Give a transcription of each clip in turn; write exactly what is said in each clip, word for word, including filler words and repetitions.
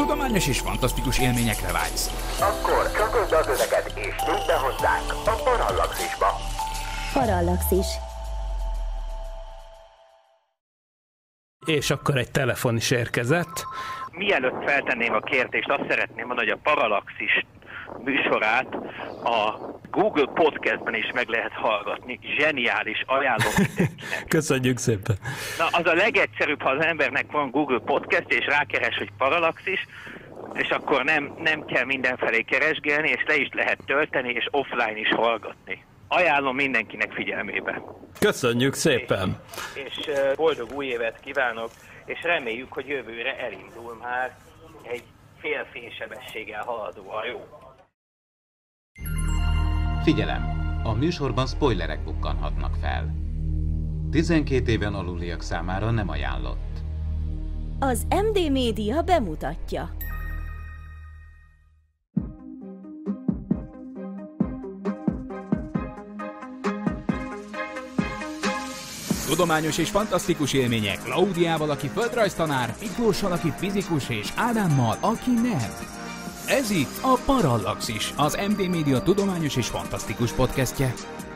Tudományos és fantasztikus élményekre vágysz? Akkor csatold az öveket és nyújt be hozzánk a Parallaxisba. Parallaxis. És akkor egy telefon is érkezett. Mielőtt feltenném a kérdést, azt szeretném mondani, hogy a Parallaxis műsorát a Google Podcastben is meg lehet hallgatni. Zseniális, ajánlom mindenkinek. Köszönjük szépen. Na, az a legegyszerűbb, ha az embernek van Google Podcast, és rákeres, hogy Parallaxis, és akkor nem, nem kell mindenfelé keresgélni, és le is lehet tölteni, és offline is hallgatni. Ajánlom mindenkinek figyelmébe. Köszönjük szépen. És, és boldog új évet kívánok, és reméljük, hogy jövőre elindul már egy fél fénysebességgel haladó hajó. Figyelem! A műsorban spoilerek bukkanhatnak fel. tizenkét éven aluliak számára nem ajánlott. Az em dé Média bemutatja. Tudományos és fantasztikus élmények Klaudiával, aki földrajztanár, Miklóssal, aki fizikus, és Ádámmal, aki nem. Ez itt a Parallaxis, az em dé Média tudományos és fantasztikus podcastje.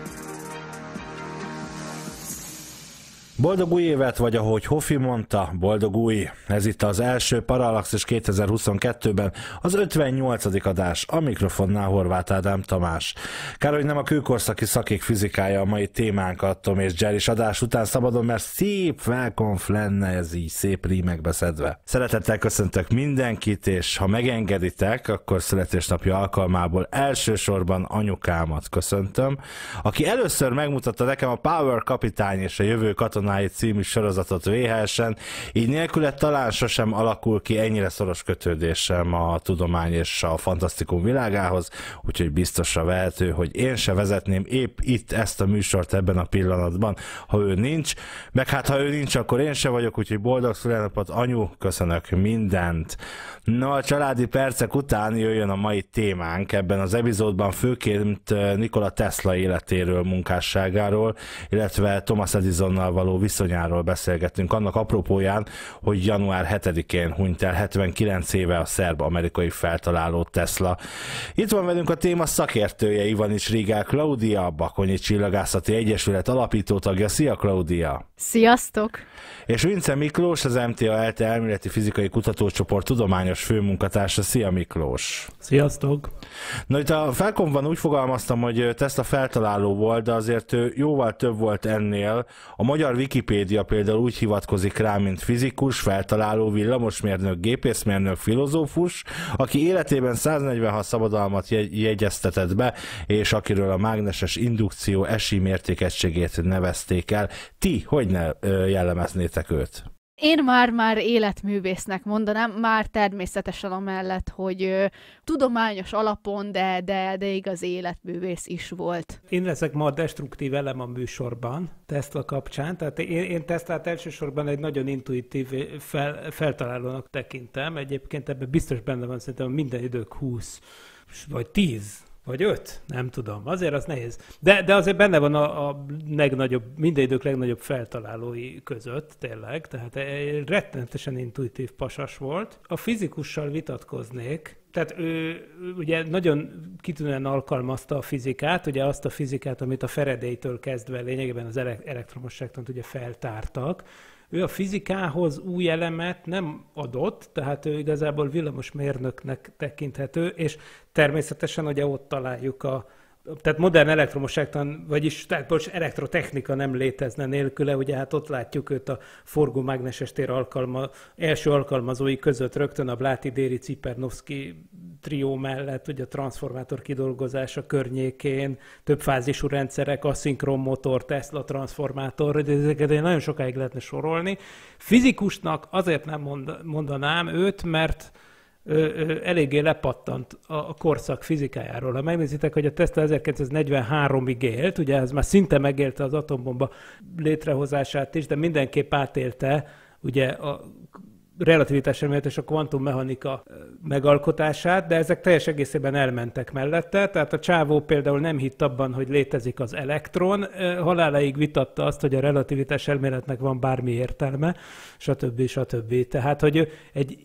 Boldog új évet, vagy ahogy Hofi mondta, boldog új! Ez itt az első Parallaxis kétezer-huszonkettőben, az ötvennyolcadik adás, a mikrofonnál Horváth Ádám Tamás. Kár, hogy nem a kőkorszaki szakik fizikája a mai témánkat Tom és Jerrys adás után szabadon, mert szép felkonf lenne ez így szép rímekbe szedve. Szeretettel köszöntök mindenkit, és ha megengeditek, akkor születésnapja alkalmából elsősorban anyukámat köszöntöm, aki először megmutatta nekem a Power Kapitány és a Jövő Katonái című sorozatot vé há esen, így nélküle talán sosem alakul ki ennyire szoros kötődésem a tudomány és a fantasztikum világához, úgyhogy biztosra vehető, hogy én se vezetném épp itt ezt a műsort ebben a pillanatban, ha ő nincs, meg hát ha ő nincs, akkor én se vagyok, úgyhogy boldog születésnapot anyu, köszönök mindent. No, a családi percek után jöjjön a mai témánk. Ebben az epizódban főként Nikola Tesla életéről, munkásságáról, illetve Thomas Edisonnal való viszonyáról beszélgettünk, annak apropóján, hogy január hetedikén hunyt el hetvenkilenc éve a szerb-amerikai feltaláló Tesla. Itt van velünk a téma szakértője, Ivanics Rigál Klaudia, a Bakonyi Csillagászati Egyesület alapító tagja. Szia, Klaudia! Sziasztok! És Vince Miklós, az em té á ELTE elméleti fizikai kutatócsoport tudományos főmunkatársa. Szia, Miklós! Sziasztok! Na, itt a felkonban úgy fogalmaztam, hogy Tesla feltaláló volt, de azért ő jóval több volt ennél. A magyar Wikipédia például úgy hivatkozik rá, mint fizikus, feltaláló, villamosmérnök, gépészmérnök, filozófus, aki életében száznegyvenhat szabadalmat jegy- jegyeztetett be, és akiről a mágneses indukció esi mértékegységét nevezték el. Ti hogy ne jellemeznétek őt? Én már-már életművésznek mondanám, már természetesen amellett, hogy ö, tudományos alapon, de, de, de igaz életművész is volt. Én leszek ma a destruktív elem a műsorban, Tesla kapcsán. Tehát én, én Teslát elsősorban egy nagyon intuitív fel, feltalálónak tekintem. Egyébként ebben biztos benne van szerintem minden idők húsz vagy tíz. Vagy öt? Nem tudom. Azért az nehéz. De, de azért benne van a, a legnagyobb, minden idők legnagyobb feltalálói között, tényleg. Tehát egy rettenetesen intuitív pasas volt. A fizikussal vitatkoznék. Tehát ő ugye nagyon kitűnően alkalmazta a fizikát, ugye azt a fizikát, amit a Faradaytől kezdve lényegében az elektromosságtant ugye feltártak. Ő a fizikához új elemet nem adott, tehát ő igazából villamosmérnöknek tekinthető, és természetesen ugye ott találjuk a, tehát modern elektromosságtan, vagyis tehát most elektrotechnika nem létezne nélküle, ugye hát ott látjuk őt a forgómágneses tér alkalma, első alkalmazói között rögtön a Bláti-Déri-Cipernovszky trió mellett, ugye a transformátor kidolgozása környékén, többfázisú rendszerek, aszinkron motor, Tesla transformátor, ezeket nagyon sokáig lehetne sorolni. Fizikusnak azért nem mondanám őt, mert Ö, ö, eléggé lepattant a, a korszak fizikájáról. Ha megnézitek, hogy a Tesla ezerkilencszáznegyvenháromig élt, ugye ez már szinte megélte az atombomba létrehozását is, de mindenképp átélte ugye a relativitás elmélet és a kvantummechanika megalkotását, de ezek teljes egészében elmentek mellette. Tehát a csávó például nem hitt abban, hogy létezik az elektron, haláláig vitatta azt, hogy a relativitás elméletnek van bármi értelme, stb. stb. Tehát, hogy egy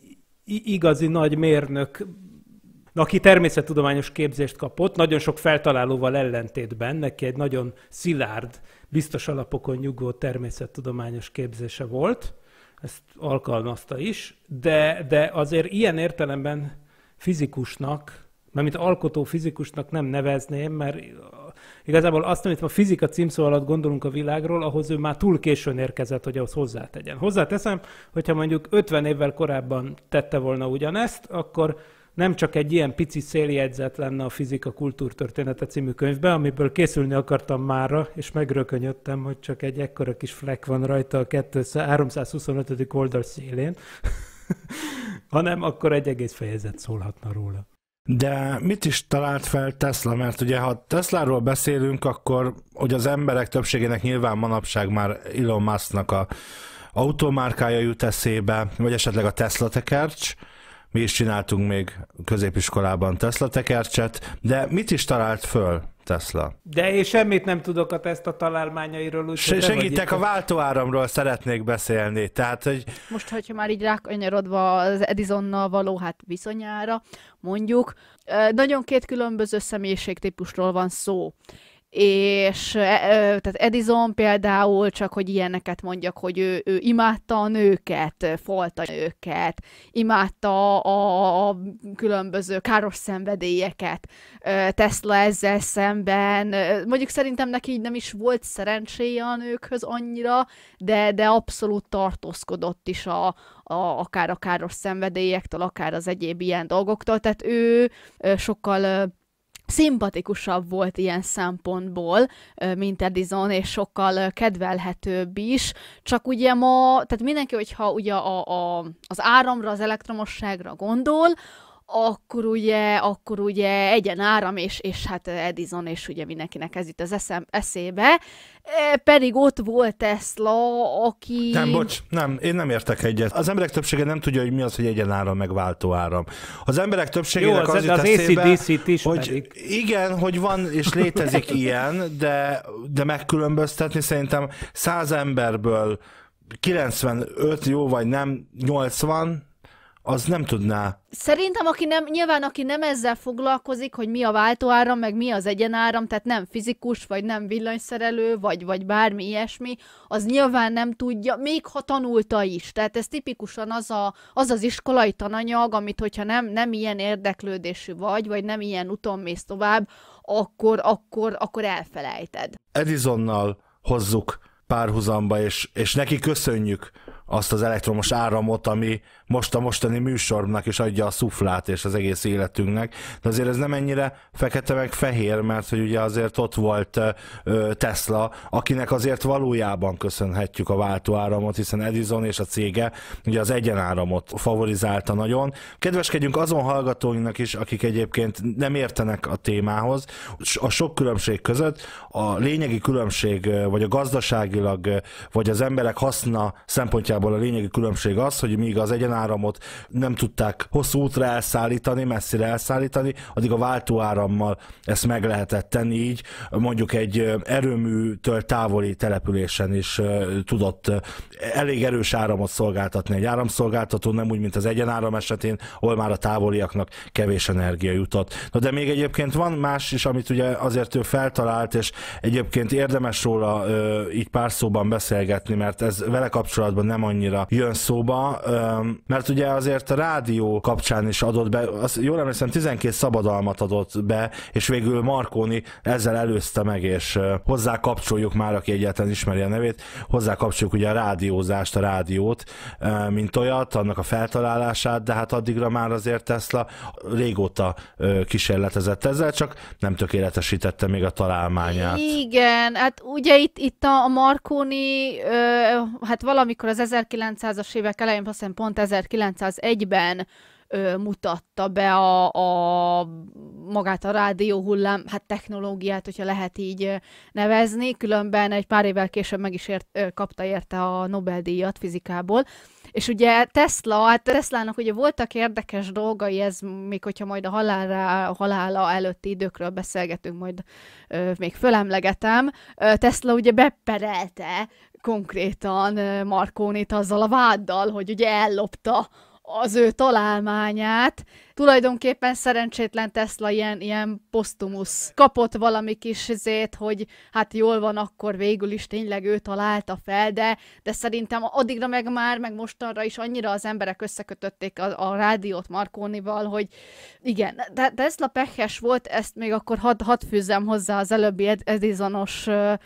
igazi nagy mérnök, aki természettudományos képzést kapott, nagyon sok feltalálóval ellentétben, neki egy nagyon szilárd, biztos alapokon nyugvó természettudományos képzése volt, ezt alkalmazta is, de, de azért ilyen értelemben fizikusnak, mármint alkotó fizikusnak nem nevezném, mert igazából azt, amit a fizika címszó alatt gondolunk a világról, ahhoz ő már túl későn érkezett, hogy ahhoz hozzátegyen. Hozzáteszem, hogyha mondjuk ötven évvel korábban tette volna ugyanezt, akkor nem csak egy ilyen pici széljegyzet lenne a Fizika kultúrtörténete című könyvben, amiből készülni akartam mára, és megrökönyödtem, hogy csak egy ekkora kis flek van rajta a háromszázhuszonötödik oldal szélén, hanem akkor egy egész fejezet szólhatna róla. De mit is talált fel Tesla? Mert ugye, ha Tesláról beszélünk, akkor hogy az emberek többségének nyilván manapság már Elon Musknak a automárkája jut eszébe, vagy esetleg a Tesla tekercs. Mi is csináltunk még középiskolában Tesla tekercset, de mit is talált föl Tesla? De én semmit nem tudok a Tesla találmányairól. Úgy, Se, segítek, a váltóáramról szeretnék beszélni. Tehát, hogy... Most, hogyha már így rákanyarodva az Edisonnal való hát viszonyára, mondjuk, nagyon két különböző személyiségtípusról van szó. És tehát Edison például, csak hogy ilyeneket mondjak, hogy ő, ő imádta a nőket, folta nőket, imádta a, a különböző káros szenvedélyeket. Tesla ezzel szemben, mondjuk szerintem neki így nem is volt szerencséje a nőkhöz annyira, de, de abszolút tartózkodott is a, a, akár a káros szenvedélyektől, akár az egyéb ilyen dolgoktól, tehát ő sokkal szimpatikusabb volt ilyen szempontból, mint Edison, és sokkal kedvelhetőbb is. Csak ugye ma, tehát mindenki, hogyha ugye a, a, az áramra, az elektromosságra gondol, akkor ugye, akkor ugye egyenáram, és, és hát Edison, és ugye mindenkinek ez itt az eszem, eszébe. E, pedig ott volt Tesla, aki... Nem, bocs, nem, én nem értek egyet. Az emberek többsége nem tudja, hogy mi az, hogy egyenáram, meg váltóáram. Az emberek többségének Jó, az, az jut az eszébe, á cé dé cét is hogy pedig. igen, hogy van és létezik ilyen, de, de megkülönböztetni szerintem száz emberből kilencvenöt, jó vagy nem, nyolcvan, az nem tudná. Szerintem, aki nem, nyilván aki nem ezzel foglalkozik, hogy mi a váltóáram, meg mi az egyenáram, tehát nem fizikus, vagy nem villanyszerelő, vagy, vagy bármi ilyesmi, az nyilván nem tudja, még ha tanulta is. Tehát ez tipikusan az a, az, az iskolai tananyag, amit hogyha nem, nem ilyen érdeklődésű vagy, vagy nem ilyen úton mész tovább, akkor, akkor, akkor elfelejted. Edisonnal hozzuk párhuzamba, és, és neki köszönjük azt az elektromos áramot, ami most a mostani műsornak is adja a szuflát és az egész életünknek. De azért ez nem ennyire fekete meg fehér, mert hogy ugye azért ott volt ö, Tesla, akinek azért valójában köszönhetjük a váltóáramot, hiszen Edison és a cége ugye az egyenáramot favorizálta nagyon. Kedveskedjünk azon hallgatóinknak is, akik egyébként nem értenek a témához. A sok különbség között a lényegi különbség, vagy a gazdaságilag, vagy az emberek haszna szempontjából a lényegi különbség az, hogy míg az egyenáramot nem tudták hosszú útra elszállítani, messzire elszállítani, addig a váltóárammal ezt meg lehetett tenni, így mondjuk egy erőműtől távoli településen is tudott elég erős áramot szolgáltatni egy áramszolgáltató, nem úgy, mint az egyenáram esetén, ahol már a távoliaknak kevés energia jutott. Na de még egyébként van más is, amit ugye azért ő feltalált, és egyébként érdemes róla így pár szóban beszélgetni, mert ez vele kapcsolatban nem annyira jön szóba, mert ugye azért a rádió kapcsán is adott be, az, jól emlékszem, tizenkét szabadalmat adott be, és végül Marconi ezzel előzte meg, és hozzá kapcsoljuk már, aki egyáltalán ismeri a nevét, hozzá kapcsoljuk ugye a rádiózást, a rádiót, mint olyat, annak a feltalálását, de hát addigra már azért Tesla régóta kísérletezett ezzel, csak nem tökéletesítette még a találmányát. Igen, hát ugye itt, itt a Marconi, hát valamikor az ezerkilencszázas évek elején, azt hiszem pont ezerkilencszázegyben ö, mutatta be a, a magát a rádióhullám, hát technológiát, hogyha lehet így nevezni, különben egy pár évvel később meg is ért, ö, kapta érte a Nobel-díjat fizikából. És ugye Tesla, hát Teslának ugye voltak érdekes dolgai, ez még hogyha majd a halálra, halála előtti időkről beszélgetünk, majd ö, még fölemlegetem. Ö, Tesla ugye beperelte konkrétan Marconit azzal a váddal, hogy ugye ellopta az ő találmányát. Tulajdonképpen szerencsétlen Tesla ilyen, ilyen posztumusz kapott valami kis izét, hogy hát jól van, akkor végül is tényleg ő találta fel, de, de szerintem addigra meg már, meg mostanra is annyira az emberek összekötötték a, a rádiót Marconival, hogy igen, de Tesla pekhes volt, ezt még akkor hadd had fűzzem hozzá az előbbi Edisonos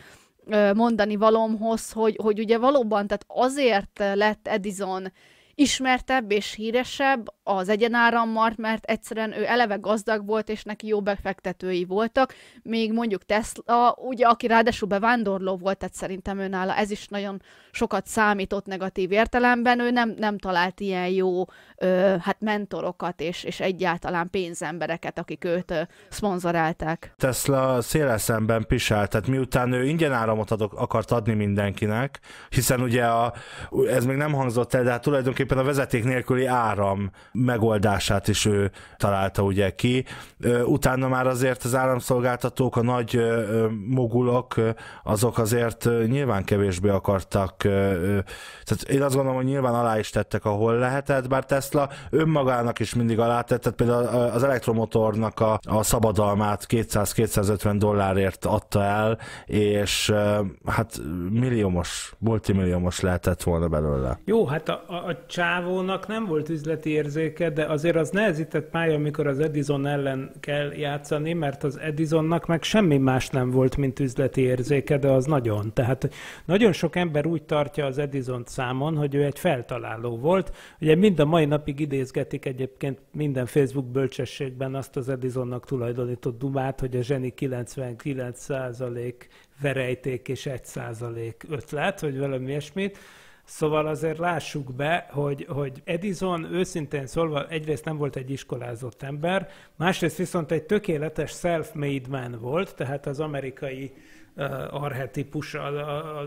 mondani valomhoz, hogy, hogy ugye valóban, tehát azért lett Edison ismertebb és híresebb az egyenárammal, mert egyszerűen ő eleve gazdag volt, és neki jó befektetői voltak, még mondjuk Tesla, ugye, aki ráadásul bevándorló volt, tehát szerintem ő nála ez is nagyon sokat számított negatív értelemben, ő nem, nem talált ilyen jó ö, hát mentorokat, és, és egyáltalán pénzembereket, akik őt ö, szponzorálták. Tesla széles szemben pisált, tehát miután ő ingyen áramot adok, akart adni mindenkinek, hiszen ugye a, ez még nem hangzott el, de hát tulajdonképpen a vezeték nélküli áram megoldását is ő találta ugye ki. Utána már azért az áramszolgáltatók, a nagy mogulok, azok azért nyilván kevésbé akartak. Tehát én azt gondolom, hogy nyilván alá is tettek, ahol lehetett, bár Tesla önmagának is mindig alá tett, tehát például az elektromotornak a, a szabadalmát kétszáz-kétszázötven dollárért adta el, és hát milliómos, multimilliómos lehetett volna belőle. Jó, hát a, a, a csávónak nem volt üzleti érzéke, de azért az nehezített pálya, amikor az Edison ellen kell játszani, mert az Edisonnak meg semmi más nem volt, mint üzleti érzéke, de az nagyon. Tehát nagyon sok ember úgy tartja az Edisont számon, hogy ő egy feltaláló volt. Ugye mind a mai napig idézgetik egyébként minden Facebook bölcsességben azt az Edisonnak tulajdonított dumát, hogy a zseni kilencvenkilenc százalék verejték és egy százalék ötlet, vagy valami ilyesmit. Szóval azért lássuk be, hogy, hogy Edison őszintén szólva egyrészt nem volt egy iskolázott ember, másrészt viszont egy tökéletes self-made man volt, tehát az amerikai uh, archetípus, a, a, a,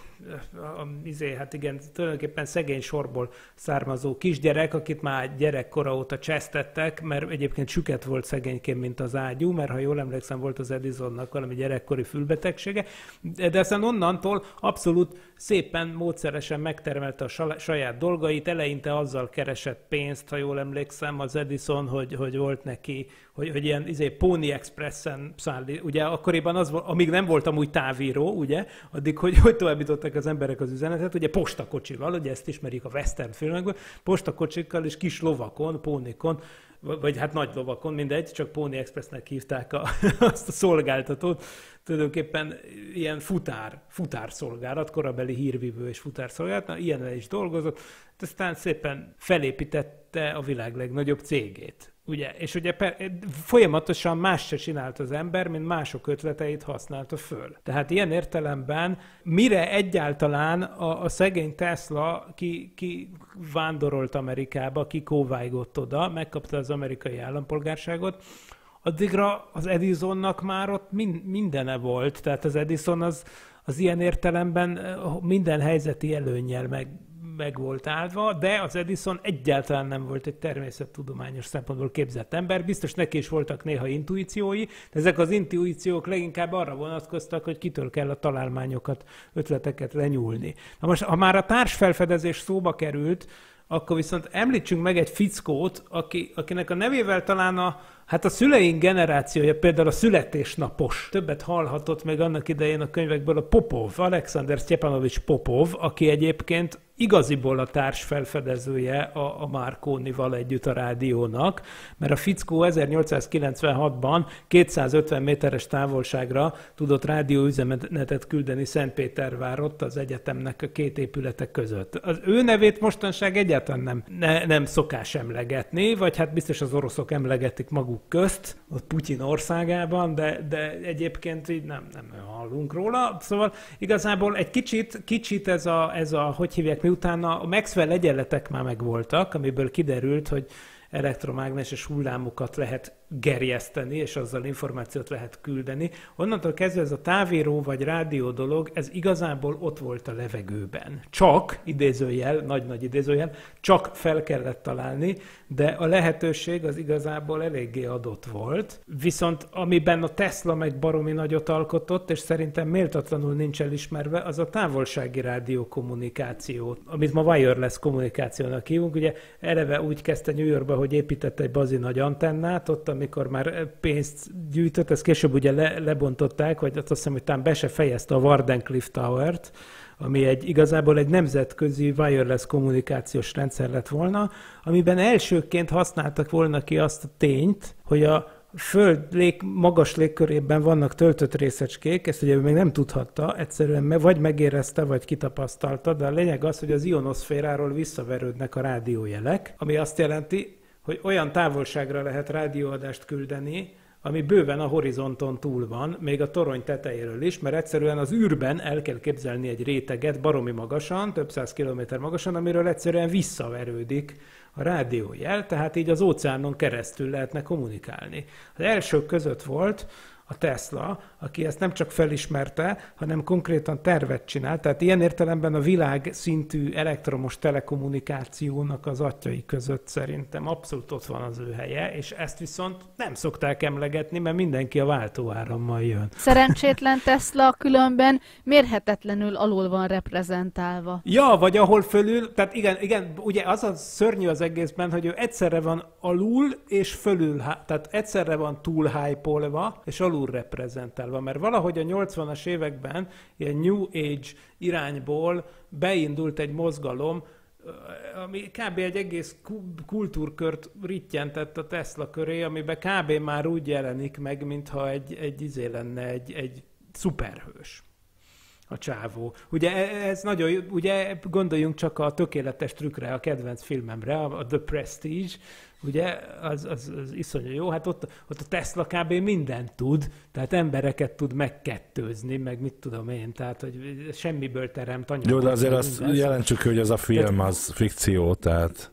a, a, izé, hát igen, tulajdonképpen szegény sorból származó kisgyerek, akit már gyerekkora óta csesztettek, mert egyébként süket volt szegényként, mint az ágyú, mert ha jól emlékszem, volt az Edisonnak valami gyerekkori fülbetegsége, de aztán onnantól abszolút szépen, módszeresen megtermelte a saját dolgait, eleinte azzal keresett pénzt, ha jól emlékszem, az Edison, hogy, hogy volt neki, hogy, hogy ilyen izé, Pony Expressen szállít, ugye akkoriban az volt, amíg nem volt amúgy távíró, ugye, addig, hogy, hogy továbbították az emberek az üzenetet, ugye postakocsival, ugye ezt ismerik a western filmekből, postakocsikkal és kis lovakon, pónikon, vagy hát nagy lovakon, mindegy, csak Pony Expressnek hívták a, azt a szolgáltatót, tulajdonképpen ilyen futár, futárszolgálat, korabeli hírvívő és futárszolgálat, na, ilyennel is dolgozott, aztán szépen felépítette a világ legnagyobb cégét. Ugye? És ugye per, folyamatosan más se csinált az ember, mint mások ötleteit használta föl. Tehát ilyen értelemben, mire egyáltalán a, a szegény Tesla ki, ki vándorolt Amerikába, ki kóvájgott oda, megkapta az amerikai állampolgárságot, addigra az Edisonnak már ott min, mindene volt. Tehát az Edison az, az ilyen értelemben minden helyzeti előnnyel meg meg volt állva, de az Edison egyáltalán nem volt egy természettudományos szempontból képzett ember. Biztos neki is voltak néha intuíciói, de ezek az intuíciók leginkább arra vonatkoztak, hogy kitől kell a találmányokat, ötleteket lenyúlni. Na most, ha már a társfelfedezés szóba került, akkor viszont említsünk meg egy fickót, aki, akinek a nevével talán a, hát a szüleink generációja, például a születésnapos. Többet hallhatott még annak idején a könyvekből a Popov, Alexander Sztyepanovics Popov, aki egyébként igaziból a társfelfedezője a, a Marconival együtt a rádiónak, mert a fickó ezernyolcszázkilencvenhatban kétszázötven méteres távolságra tudott rádióüzenetet küldeni Szentpétervárott az egyetemnek a két épületek között. Az ő nevét mostanság egyáltalán nem, ne, nem szokás emlegetni, vagy hát biztos az oroszok emlegetik maguk közt, ott Putyin országában, de, de egyébként így nem, nem hallunk róla. Szóval igazából egy kicsit, kicsit ez a, ez a hogy hívják, miután a Maxwell egyenletek már megvoltak, amiből kiderült, hogy elektromágneses hullámokat lehet gerjeszteni, és azzal információt lehet küldeni. Onnantól kezdve ez a távíró vagy rádió dolog, ez igazából ott volt a levegőben. Csak, idézőjel, nagy-nagy idézőjel, csak fel kellett találni, de a lehetőség az igazából eléggé adott volt. Viszont amiben a Tesla meg baromi nagyot alkotott, és szerintem méltatlanul nincs elismerve, az a távolsági rádiókommunikáció, amit ma wireless kommunikációnak hívunk. Ugye eleve úgy kezdte New Yorkba, hogy épített egy bazi nagy antennát, ott amikor már pénzt gyűjtött, ezt később ugye le, lebontották, vagy azt hiszem, hogy talán be se fejezte a Wardenclyffe Towert, ami egy, igazából egy nemzetközi wireless kommunikációs rendszer lett volna, amiben elsőként használtak volna ki azt a tényt, hogy a Föld lég, magas légkörében vannak töltött részecskék, ezt ugye még nem tudhatta, egyszerűen vagy megérezte, vagy kitapasztalta, de a lényeg az, hogy az ionoszféráról visszaverődnek a rádiójelek, ami azt jelenti, hogy olyan távolságra lehet rádióadást küldeni, ami bőven a horizonton túl van, még a torony tetejéről is, mert egyszerűen az űrben el kell képzelni egy réteget baromi magasan, több száz kilométer magasan, amiről egyszerűen visszaverődik a rádiójel, tehát így az óceánon keresztül lehetne kommunikálni. Az elsők között volt a Tesla, aki ezt nem csak felismerte, hanem konkrétan tervet csinált. Tehát ilyen értelemben a világ szintű elektromos telekommunikációnak az atyai között szerintem abszolút ott van az ő helye, és ezt viszont nem szokták emlegetni, mert mindenki a váltóárammal jön. Szerencsétlen Tesla különben mérhetetlenül alul van reprezentálva. Ja, vagy ahol fölül, tehát igen, igen, ugye az a szörnyű az egészben, hogy ő egyszerre van alul és fölül, tehát egyszerre van túl hype-olva, és alul reprezentálva, mert valahogy a nyolcvanas években ilyen New Age irányból beindult egy mozgalom, ami kb. Egy egész kultúrkört rittyentett a Tesla köré, amiben kb. Már úgy jelenik meg, mintha egy, egy izé lenne, egy, egy szuperhős a csávó. Ugye ez nagyon, ugye gondoljunk csak a tökéletes trükkre, a kedvenc filmemre, a The Prestige, ugye, az, az, az iszonyú jó, hát ott, ott a Tesla kb. Mindent tud, tehát embereket tud megkettőzni, meg mit tudom én, tehát hogy semmiből teremt anyagot. Jó, de azért azt jelentsük, hogy ez a film az fikció, tehát...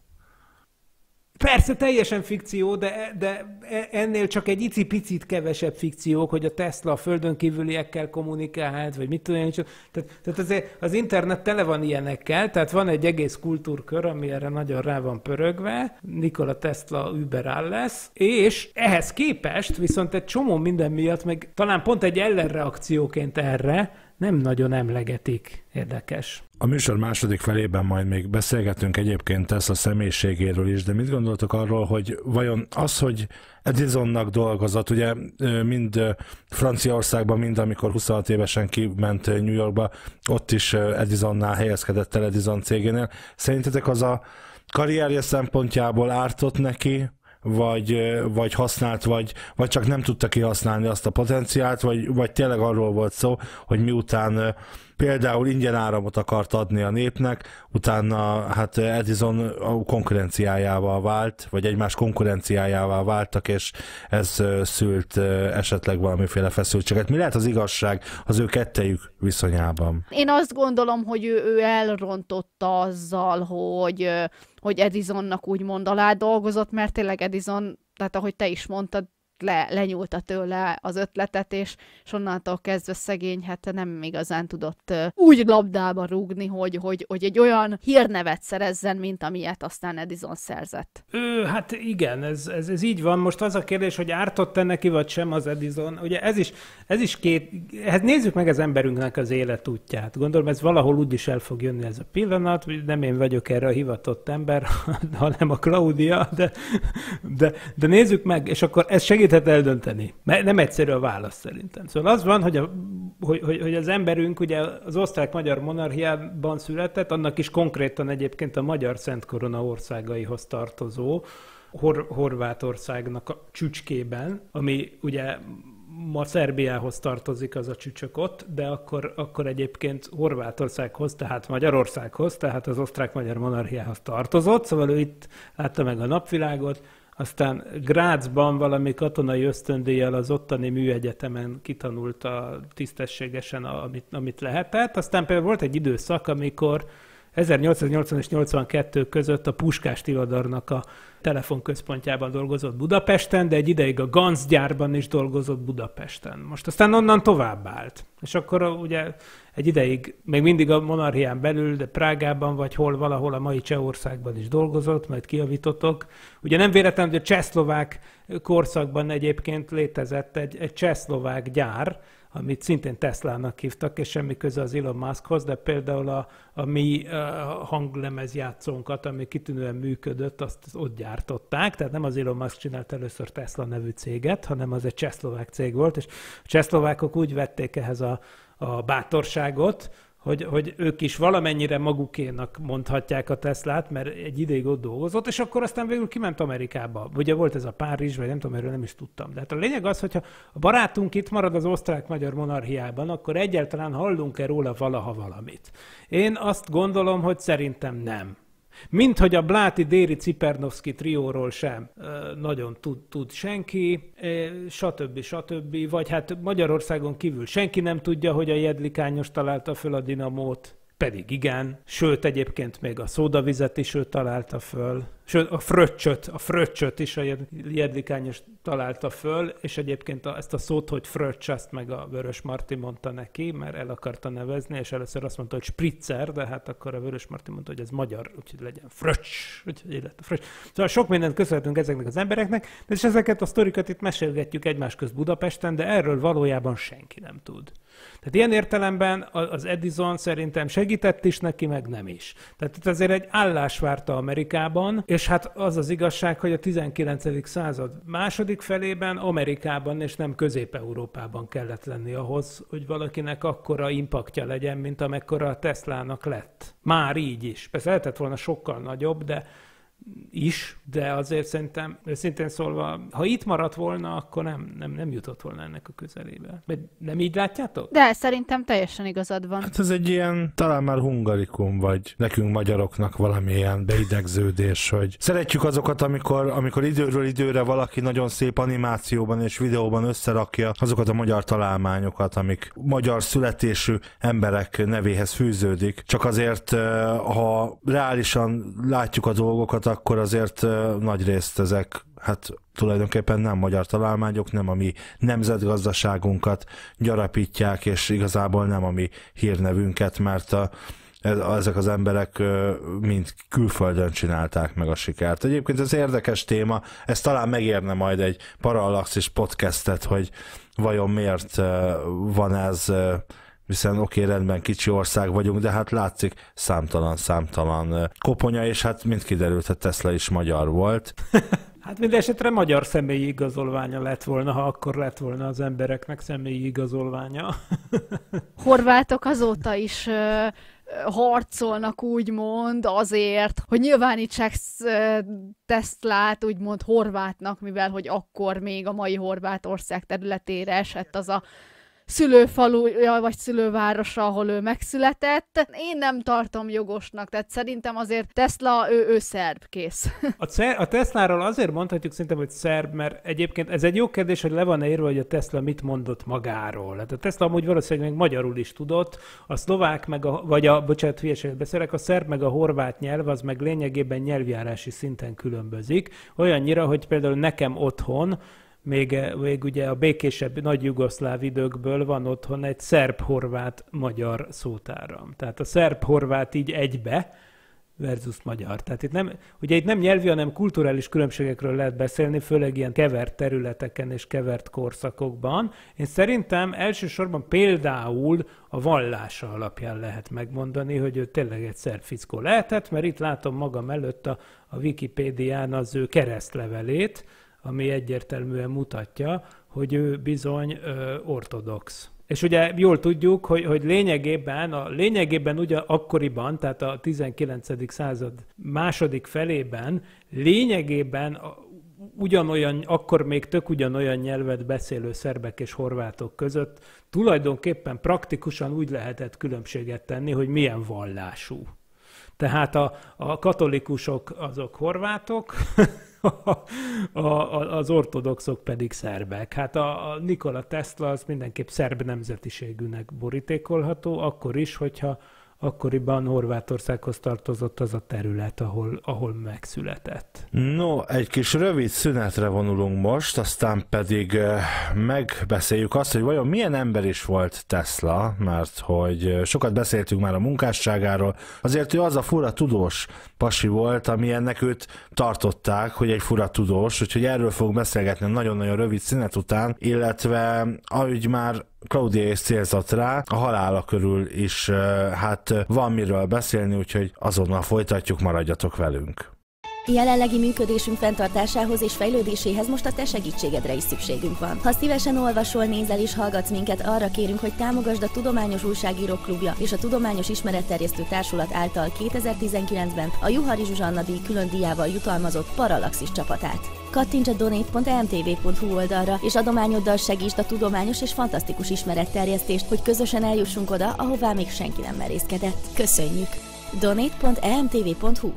Persze, teljesen fikció, de, de ennél csak egy icipicit kevesebb fikciók, hogy a Tesla a földön kívüliekkel kommunikált, vagy mit tudom én. Tehát, tehát azért az internet tele van ilyenekkel, tehát van egy egész kultúrkör, ami erre nagyon rá van pörögve, Nikola Tesla Uber alles, és ehhez képest viszont egy csomó minden miatt, meg talán pont egy ellenreakcióként erre nem nagyon emlegetik. Érdekes. A műsor második felében majd még beszélgetünk egyébként Tesla személyiségéről is, de mit gondoltok arról, hogy vajon az, hogy Edisonnak dolgozott, ugye mind Franciaországban, mind amikor huszonhat évesen kiment New Yorkba, ott is Edisonnál helyezkedett el, Edison cégénél. Szerintetek az a karrierje szempontjából ártott neki, vagy, vagy használt, vagy, vagy csak nem tudta kihasználni azt a potenciált, vagy, vagy tényleg arról volt szó, hogy miután például ingyen áramot akart adni a népnek, utána hát Edison a konkurenciájával vált, vagy egymás konkurenciájával váltak, és ez szült esetleg valamiféle feszültséget. Mi lehet az igazság az ő kettejük viszonyában? Én azt gondolom, hogy ő, ő elrontotta azzal, hogy, hogy Edisonnak úgymond alá dolgozott, mert tényleg Edison, tehát ahogy te is mondtad, Le, lenyúlta tőle az ötletet, és, és onnantól kezdve szegény, hát nem igazán tudott uh, úgy labdába rúgni, hogy, hogy, hogy egy olyan hírnevet szerezzen, mint amilyet aztán Edison szerzett. Ő, hát igen, ez, ez, ez így van. Most az a kérdés, hogy ártott-e neki, vagy sem az Edison. Ugye ez is, ez is két... Hát nézzük meg az emberünknek az életútját. Gondolom, ez valahol úgy is el fog jönni ez a pillanat, nem én vagyok erre a hivatott ember, hanem a Claudia, de, de, de nézzük meg, és akkor ez segít eldönteni. Mert nem egyszerű a válasz szerintem. Szóval az van, hogy, a, hogy, hogy, hogy az emberünk ugye az osztrák-magyar monarchiában született, annak is konkrétan egyébként a Magyar Szent Korona országaihoz tartozó Hor- Horvátországnak a csücskében, ami ugye ma Szerbiához tartozik az a csücsök ott, de akkor, akkor egyébként Horvátországhoz, tehát Magyarországhoz, tehát az osztrák-magyar monarchiához tartozott, szóval ő itt látta meg a napvilágot. Aztán Grazban valami katonai ösztöndíjjal az ottani műegyetemen kitanulta tisztességesen, amit, amit lehetett. Aztán például volt egy időszak, amikor ezernyolcszáznyolcvan és nyolcvankettő között a Puskás Tivadarnak a telefonközpontjában dolgozott Budapesten, de egy ideig a Ganz gyárban is dolgozott Budapesten. Most aztán onnan tovább állt. És akkor ugye egy ideig, még mindig a monarchián belül, de Prágában vagy hol valahol a mai Csehországban is dolgozott, majd kijavítotok. Ugye nem véletlen, hogy a csehszlovák korszakban egyébként létezett egy, egy csehszlovák gyár, amit szintén Teslának hívtak, és semmi köze az Elon Muskhoz, de például a, a mi uh, hanglemezjátszónkat, ami kitűnően működött, azt ott gyártották, tehát nem az Elon Musk csinált először Tesla nevű céget, hanem az egy csehszlovák cég volt, és a csehszlovákok úgy vették ehhez a, a bátorságot, hogy, hogy ők is valamennyire magukénak mondhatják a Teslát, mert egy ideig ott dolgozott, és akkor aztán végül kiment Amerikába. Ugye volt ez a Párizs, vagy nem tudom, erről nem is tudtam. De hát a lényeg az, hogyha a barátunk itt marad az osztrák-magyar monarchiában, akkor egyáltalán hallunk-e róla valaha valamit? Én azt gondolom, hogy szerintem nem. Mint hogy a Bláti Déri Cipernovszky trióról sem nagyon tud, tud senki, stb. stb. Vagy hát Magyarországon kívül senki nem tudja, hogy a Jedlikányos találta föl a dinamót, pedig igen. Sőt, egyébként még a szódavizet is ő találta föl. Sőt, a fröccsöt, a fröccsöt is a Jedlikányos találta föl, és egyébként a, ezt a szót, hogy fröccs, azt meg a Vörös Marti mondta neki, mert el akarta nevezni, és először azt mondta, hogy spritzer, de hát akkor a Vörös Marti mondta, hogy ez magyar, úgyhogy legyen fröccs, úgyhogy lett a fröccs. Szóval sok mindent köszönhetünk ezeknek az embereknek, és ezeket a sztorikat itt mesélgetjük egymás közt Budapesten, de erről valójában senki nem tud. Tehát ilyen értelemben az Edison szerintem segített is neki, meg nem is. Tehát itt azért egy állás várta Amerikában, és hát az az igazság, hogy a tizenkilencedik század második felében Amerikában és nem Közép-Európában kellett lenni ahhoz, hogy valakinek akkora impaktja legyen, mint amekkora a Teslának lett. Már így is. Persze lehetett volna sokkal nagyobb, de is, de azért szerintem, őszintén szólva, ha itt maradt volna, akkor nem, nem, nem jutott volna ennek a közelébe. Nem így látjátok? De szerintem teljesen igazad van. Hát ez egy ilyen, talán már hungarikum, vagy nekünk magyaroknak valamilyen beidegződés, hogy szeretjük azokat, amikor, amikor időről időre valaki nagyon szép animációban és videóban összerakja azokat a magyar találmányokat, amik magyar születésű emberek nevéhez fűződik. Csak azért, ha reálisan látjuk a dolgokat, akkor azért uh, nagy részt ezek, hát tulajdonképpen nem magyar találmányok, nem a mi nemzetgazdaságunkat gyarapítják, és igazából nem a mi hírnevünket, mert a, ezek az emberek uh, mind külföldön csinálták meg a sikert. Egyébként ez érdekes téma, ez talán megérne majd egy Parallaxis podcastet, hogy vajon miért uh, van ez, uh, hiszen oké, okay, rendben kicsi ország vagyunk, de hát látszik számtalan-számtalan koponya, és hát mint kiderült, a Tesla is magyar volt. Hát mindesetre magyar személyi igazolványa lett volna, ha akkor lett volna az embereknek személyi igazolványa. Horvátok azóta is uh, harcolnak úgymond azért, hogy nyilvánítsák uh, Teslát úgymond horvátnak, mivel hogy akkor még a mai Horvátország területére esett az a szülőfaluja, vagy szülővárosa, ahol ő megszületett. Én nem tartom jogosnak, tehát szerintem azért Tesla, ő, ő szerb, kész. A, cer- a Tesláról azért mondhatjuk szerintem, hogy szerb, mert egyébként ez egy jó kérdés, hogy le van írva, hogy a Tesla mit mondott magáról. Hát a Tesla amúgy valószínűleg még magyarul is tudott, a szlovák, meg a, vagy a, bocsánat, hülyeséget beszélek, a szerb meg a horvát nyelv, az meg lényegében nyelvjárási szinten különbözik. Olyannyira, hogy például nekem otthon, Még, még ugye a békésebb nagy jugoszláv időkből van otthon egy szerb-horvát-magyar szótáram. Tehát a szerb-horvát így egybe versus magyar. Tehát itt nem, ugye itt nem nyelvi, hanem kulturális különbségekről lehet beszélni, főleg ilyen kevert területeken és kevert korszakokban. Én szerintem elsősorban például a vallása alapján lehet megmondani, hogy ő tényleg egy szerb fickó lehetett, mert itt látom magam előtt a, a Wikipédián az ő keresztlevelét, ami egyértelműen mutatja, hogy ő bizony ö, ortodox. És ugye jól tudjuk, hogy, hogy lényegében, a, lényegében ugye akkoriban, tehát a tizenkilencedik század második felében lényegében a, ugyanolyan, akkor még tök ugyanolyan nyelvet beszélő szerbek és horvátok között tulajdonképpen praktikusan úgy lehetett különbséget tenni, hogy milyen vallású. Tehát a, a katolikusok azok horvátok, A, a, az ortodoxok pedig szerbek. Hát a, a Nikola Tesla az mindenképp szerb nemzetiségűnek borítékolható, akkor is, hogyha akkoriban Horvátországhoz tartozott az a terület, ahol, ahol megszületett. No, egy kis rövid szünetre vonulunk most, aztán pedig megbeszéljük azt, hogy vajon milyen ember is volt Tesla, mert hogy sokat beszéltünk már a munkásságáról, azért ő az a fura tudós pasi volt, amilyennek őt tartották, hogy egy fura tudós, úgyhogy erről fogunk beszélgetni nagyon-nagyon rövid szünet után, illetve ahogy már Claudia is célzott rá, a halála körül is hát van miről beszélni, úgyhogy azonnal folytatjuk, maradjatok velünk. Jelenlegi működésünk fenntartásához és fejlődéséhez most a te segítségedre is szükségünk van. Ha szívesen olvasol, nézel és hallgatsz minket, arra kérünk, hogy támogasd a Tudományos Újságírók Klubja és a Tudományos Ismeretterjesztő Társulat által kétezer-tizenkilencben a Juhari Zsuzsanna díj külön díjával jutalmazott Parallaxis csapatát. Kattints a donate pont em té vé pont hu oldalra, és adományoddal segítsd a tudományos és fantasztikus ismeretterjesztést, hogy közösen eljussunk oda, ahová még senki nem merészkedett. Köszönjük! donate pont em té vé pont hu.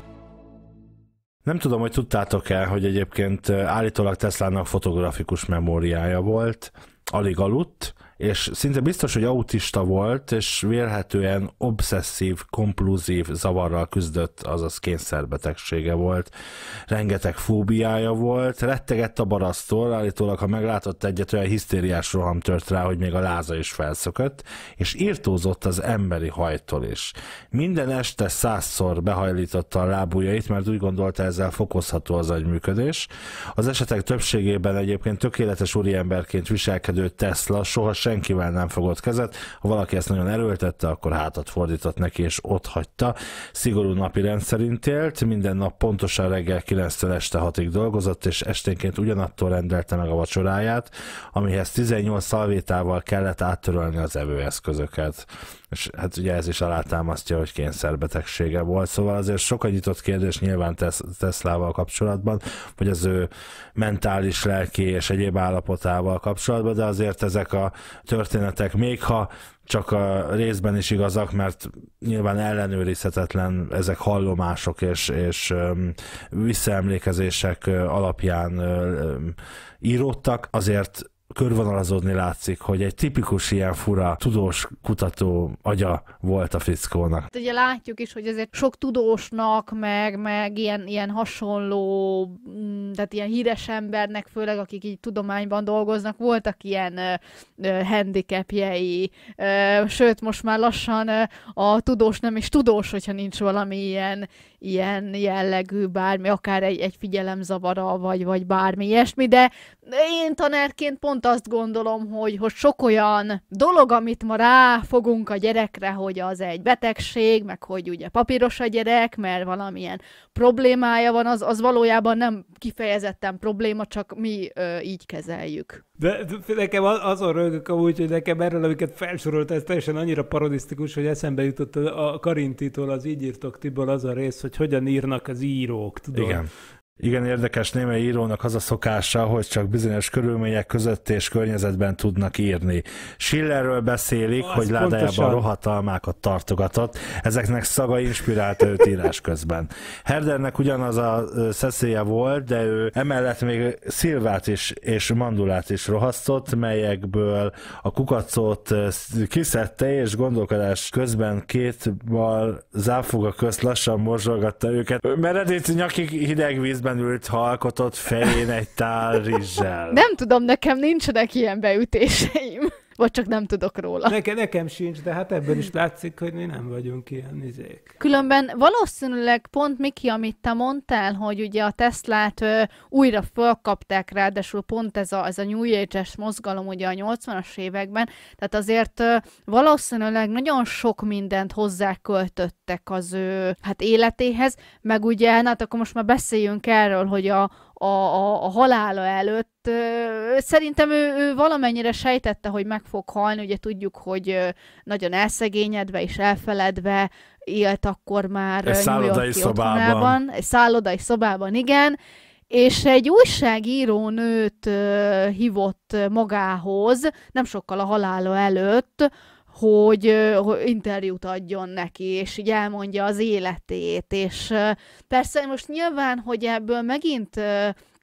Nem tudom, hogy tudtátok-e, hogy egyébként állítólag Teslának fotografikus memóriája volt, alig aludt, és szinte biztos, hogy autista volt, és vélhetően obszesszív, kompluzív zavarral küzdött, azaz kényszerbetegsége volt. Rengeteg fóbiája volt, rettegett a barasztól, állítólag, ha meglátott egyet, olyan hisztériás roham tört rá, hogy még a láza is felszökött, és irtózott az emberi hajtól is. Minden este százszor behajlította a lábujjait, mert úgy gondolta, ezzel fokozható az agyműködés. Az esetek többségében egyébként tökéletes úriemberként viselkedő Tesla soha senkivel nem fogott kezet, ha valaki ezt nagyon erőltette, akkor hátat fordított neki és ott hagyta. Szigorú napi rendszerint élt, minden nap pontosan reggel kilenctől este hatig dolgozott, és esténként ugyanattól rendelte meg a vacsoráját, amihez tizennyolc szalvétával kellett áttörölni az evőeszközöket. És hát ugye ez is alátámasztja, hogy kényszerbetegsége volt, szóval azért sokat nyitott kérdés nyilván Teslával kapcsolatban, hogy az ő mentális, lelki és egyéb állapotával kapcsolatban, de azért ezek a történetek, még ha csak a részben is igazak, mert nyilván ellenőrizhetetlen ezek hallomások és, és um, visszaemlékezések alapján um, íródtak, azért körvonalazódni látszik, hogy egy tipikus ilyen fura tudós kutató agya volt a fickónak. Ugye látjuk is, hogy azért sok tudósnak, meg, meg ilyen, ilyen hasonló, tehát ilyen híres embernek, főleg akik így tudományban dolgoznak, voltak ilyen uh, handicapjei, uh, sőt most már lassan uh, a tudós nem is tudós, hogyha nincs valami ilyen, ilyen jellegű bármi, akár egy, egy figyelemzavara, vagy, vagy bármi ilyesmi, de én tanárként pont azt gondolom, hogy, hogy sok olyan dolog, amit ma ráfogunk a gyerekre, hogy az egy betegség, meg hogy ugye papíros a gyerek, mert valamilyen problémája van, az, az valójában nem kifejezetten probléma, csak mi ö, így kezeljük. De nekem azon rögök amúgy, hogy nekem erről, amiket felsorolt, ez teljesen annyira parodisztikus, hogy eszembe jutott a Karintitól, az Így írtok Tiből az a rész, hogy hogyan írnak az írók, tudod? Igen. Igen, érdekes, némely írónak az a szokása, hogy csak bizonyos körülmények között és környezetben tudnak írni. Schillerről beszélik, az hogy ládájában rohatalmákat tartogatott, ezeknek szaga inspirálta őt írás közben. Herdernek ugyanaz a szeszélye volt, de ő emellett még szilvát is és mandulát is rohasztott, melyekből a kukacot kiszedte, és gondolkodás közben két bal záfoga közt lassan morzsolgatta őket. Meredith nyakig hideg vízben ült, halkotott fején egy tál rizssel. Nem tudom, nekem nincsenek ilyen beütéseim. Vagy csak nem tudok róla. Neke, nekem sincs, de hát ebből is látszik, hogy mi nem vagyunk ilyen izék. Különben valószínűleg pont Miki, amit te mondtál, hogy ugye a Teslát ö, újra fölkapták, ráadásul pont ez a, ez a New Age-es mozgalom ugye a nyolcvanas években, tehát azért ö, valószínűleg nagyon sok mindent hozzáköltöttek az ő hát életéhez, meg ugye, hát akkor most már beszéljünk erről, hogy a A, a, a halála előtt. Szerintem ő, ő valamennyire sejtette, hogy meg fog halni, ugye tudjuk, hogy nagyon elszegényedve és elfeledve élt akkor már egy New York-i otthonában. Egy szállodai szobában, igen. És egy újságíró nőt uh, hívott magához, nem sokkal a halála előtt, hogy, hogy interjút adjon neki, és így elmondja az életét, és persze most nyilván, hogy ebből megint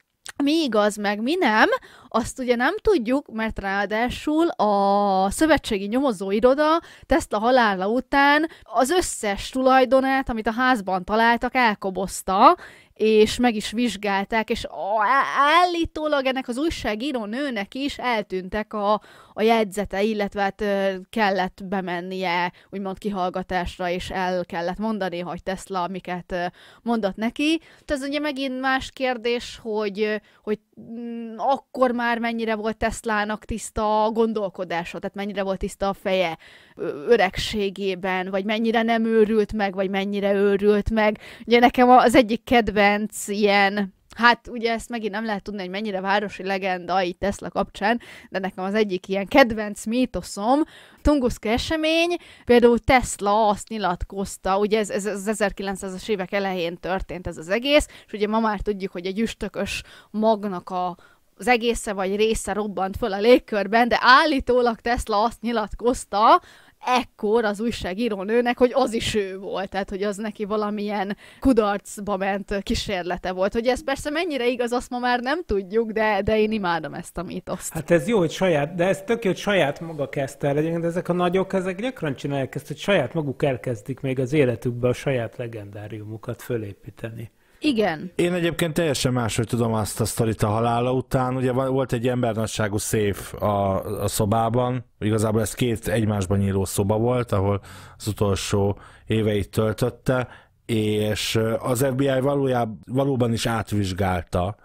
Mi igaz, meg mi nem, azt ugye nem tudjuk, mert ráadásul a szövetségi nyomozóiroda Tesla halála után az összes tulajdonát, amit a házban találtak, elkobozta, és meg is vizsgálták, és állítólag ennek az újságíró nőnek is eltűntek a, a jegyzete, illetve hát kellett bemennie úgymond kihallgatásra, és el kellett mondani, hogy Tesla miket mondott neki. Ez ugye megint más kérdés, hogy, hogy akkor már mennyire volt Teslának tiszta a gondolkodása, tehát mennyire volt tiszta a feje öregségében, vagy mennyire nem őrült meg, vagy mennyire őrült meg. Ugye nekem az egyik kedvenc ilyen, hát ugye ezt megint nem lehet tudni, hogy mennyire városi legenda itt Tesla kapcsán, de nekem az egyik ilyen kedvenc mítoszom, Tunguszka esemény, például Tesla azt nyilatkozta, ugye ez, ez az ezerkilencszázas évek elején történt ez az egész, és ugye ma már tudjuk, hogy egy üstökös magnak a az egésze vagy része robbant föl a légkörben, de állítólag Tesla azt nyilatkozta ekkor az újságírónőnek, hogy az is ő volt, tehát hogy az neki valamilyen kudarcba ment kísérlete volt. Hogy ez persze mennyire igaz, azt ma már nem tudjuk, de, de én imádom ezt a mítoszt. Hát ez jó, hogy saját, de ez tök jó, hogy saját maga kezdte el, de ezek a nagyok, ezek gyakran csinálják ezt, hogy saját maguk elkezdik még az életükbe a saját legendáriumukat fölépíteni. Igen. Én egyébként teljesen máshogy tudom azt a sztorit a halála után. Ugye volt egy embernagyságú széf a, a szobában. Igazából ez két egymásban nyíló szoba volt, ahol az utolsó éveit töltötte, és az ef bé i valójában, valóban is átvizsgálta,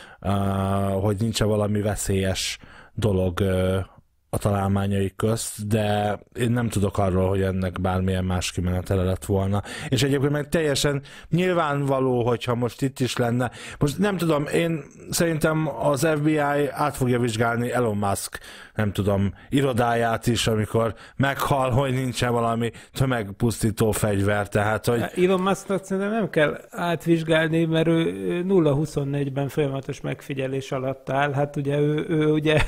hogy nincs-e valami veszélyes dolog a találmányai közt, de én nem tudok arról, hogy ennek bármilyen más kimenetele lett volna. És egyébként meg teljesen nyilvánvaló, hogyha most itt is lenne. Most nem tudom, én szerintem az ef bé i át fogja vizsgálni Elon Musk, nem tudom, irodáját is, amikor meghal, hogy nincsen valami tömegpusztító fegyver, tehát, hogy... Elon Musknak szerintem nem kell átvizsgálni, mert ő nulla huszonnégyben folyamatos megfigyelés alatt áll. Hát ugye ő, ő ugye...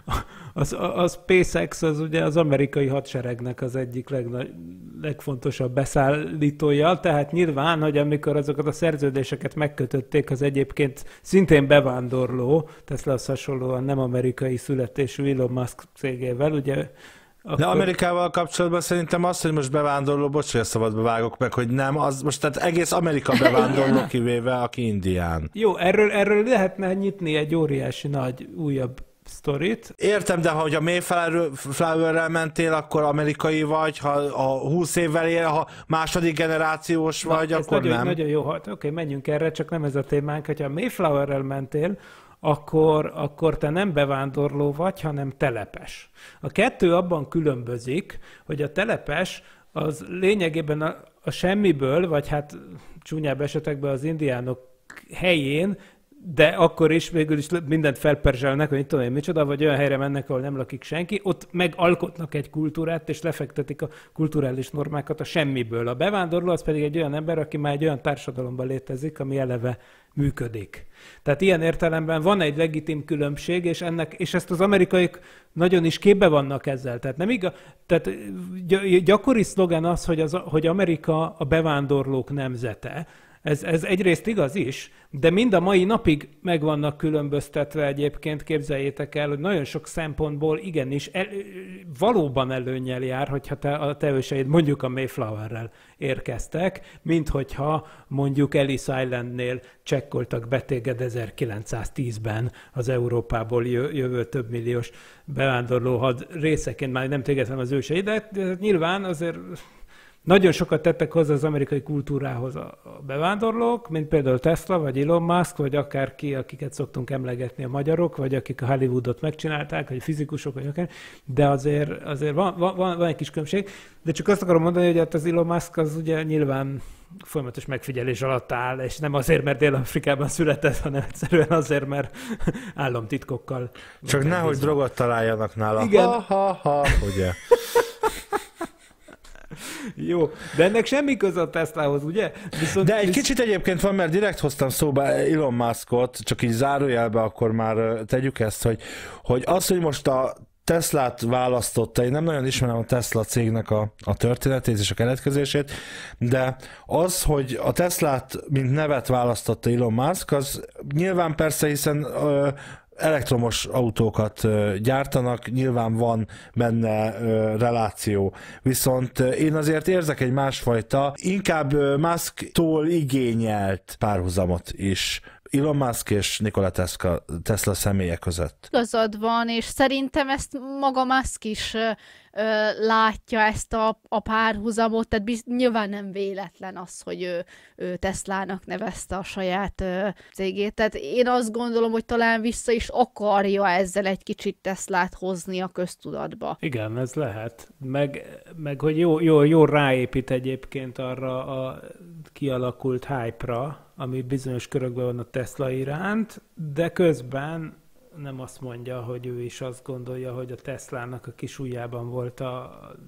Az, a SpaceX az ugye az amerikai hadseregnek az egyik legnagy, legfontosabb beszállítója, tehát nyilván, hogy amikor azokat a szerződéseket megkötötték az egyébként szintén bevándorló, Tesla-hoz hasonlóan nem amerikai születésű Elon Musk cégével, ugye akkor... De Amerikával kapcsolatban szerintem az, hogy most bevándorló, bocs, hogy szabadba vágok meg, hogy nem, az most tehát egész Amerika bevándorló kivéve, aki indián. Jó, erről, erről lehetne nyitni egy óriási nagy újabb sztorit. Értem, de ha a Mayflowerrel mentél, akkor amerikai vagy, ha a húsz évvel él, ha második generációs vagy, Na, akkor nagyon, nem. Nagyon jó, hát oké, menjünk erre, csak nem ez a témánk. Ha a Mayflowerrel mentél, akkor, akkor te nem bevándorló vagy, hanem telepes. A kettő abban különbözik, hogy a telepes az lényegében a, a semmiből, vagy hát csúnyább esetekben az indiánok helyén, de akkor is végül is mindent felperzselnek, hogy mit tudom én micsoda, vagy olyan helyre mennek, ahol nem lakik senki, ott megalkotnak egy kultúrát, és lefektetik a kulturális normákat a semmiből. A bevándorló az pedig egy olyan ember, aki már egy olyan társadalomban létezik, ami eleve működik. Tehát ilyen értelemben van egy legitim különbség, és, ennek, és ezt az amerikaiak nagyon is képbe vannak ezzel. Tehát, nem igaz, tehát gyakori szlogen az, hogy, az, hogy Amerika a bevándorlók nemzete. Ez, ez egyrészt igaz is, de mind a mai napig meg vannak különböztetve egyébként, képzeljétek el, hogy nagyon sok szempontból igenis el, valóban előnnyel jár, hogyha te, a te őseid mondjuk a Mayflowerrel érkeztek, mint hogyha mondjuk Ellis Islandnél csekkoltak be téged ezerkilencszáztízben az Európából jövő több milliós bevándorló had részeként, már nem téged, hanem az őseid, de, de nyilván azért... Nagyon sokat tettek hozzá az amerikai kultúrához a bevándorlók, mint például Tesla, vagy Elon Musk, vagy akárki, akiket szoktunk emlegetni a magyarok, vagy akik a Hollywoodot megcsinálták, vagy fizikusok, vagy akár, de azért, azért van, van, van egy kis különbség. De csak azt akarom mondani, hogy hát az Elon Musk az ugye nyilván folyamatos megfigyelés alatt áll, és nem azért, mert Dél-Afrikában született, hanem egyszerűen azért, mert államtitkokkal. Csak nehogy drogot találjanak nála. Igen. Ha, ha, ha, ugye? Jó, de ennek semmi köze a Teslahoz, ugye? Viszont de egy visz... kicsit egyébként van, mert direkt hoztam szóba Elon Muskot, csak így zárójelbe akkor már tegyük ezt, hogy, hogy az, hogy most a Teslát választotta, én nem nagyon ismerem a Tesla cégnek a, a történetét és a keletkezését, de az, hogy a Teslát mint nevet választotta Elon Musk, az Nyilván persze, hiszen ö, elektromos autókat ö, gyártanak, nyilván van benne ö, reláció. Viszont ö, én azért érzek egy másfajta, inkább ö, Musktól igényelt párhuzamot is Elon Musk és Nikola Tesla, Tesla személye között. Igazad van, és szerintem ezt maga Musk is ö, ö, látja, ezt a, a párhuzamot, tehát biz, nyilván nem véletlen az, hogy ő, ő Teslának nevezte a saját ö, cégét. Tehát én azt gondolom, hogy talán vissza is akarja ezzel egy kicsit Teslát hozni a köztudatba. Igen, ez lehet. Meg, meg hogy jó, jó, jó ráépít egyébként arra a kialakult hype-ra, ami bizonyos körökben van a Tesla iránt, de közben nem azt mondja, hogy ő is azt gondolja, hogy a Teslának a kis ujjában volt a,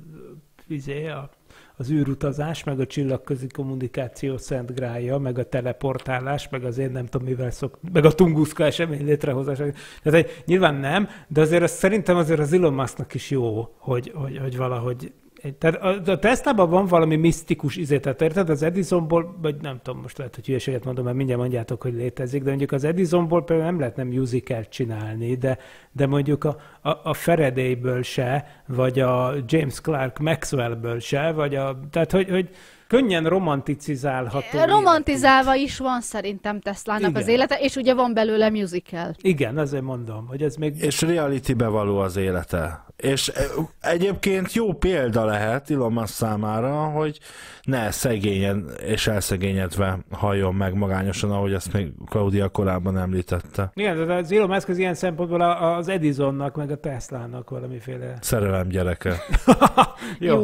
a, az űrutazás, meg a csillagközi kommunikáció szent grálja, meg a teleportálás, meg az én nem tudom mivel szok, meg a Tunguszka esemény létrehozása. Tehát egy, nyilván nem, de azért az, szerintem azért az Elon Musknak is jó, hogy, hogy, hogy valahogy tehát a Teslában van valami misztikus izé, tehát érted? Az Edisonból, vagy nem tudom, most lehet, hogy hülyeséget mondom, mert mindjárt mondjátok, hogy létezik, de mondjuk az Edisonból például nem lehetne musicalt csinálni, de, de mondjuk a, a, a Faradayből se, vagy a James Clerk Maxwellből se, vagy a, tehát hogy, hogy könnyen romanticizálható. Romantizálva is van szerintem Teslának az élete, és ugye van belőle musical. Igen, azért mondom, hogy ez még... És reality-be való az élete. És egyébként jó példa lehet Elon Musk számára, hogy ne szegényen és elszegényedve halljon meg magányosan, ahogy ezt még Claudia korábban említette. Igen, de az Elon Musk az ilyen szempontból az Edisonnak, meg a Teslának valamiféle... Szerelem gyereke. Jó.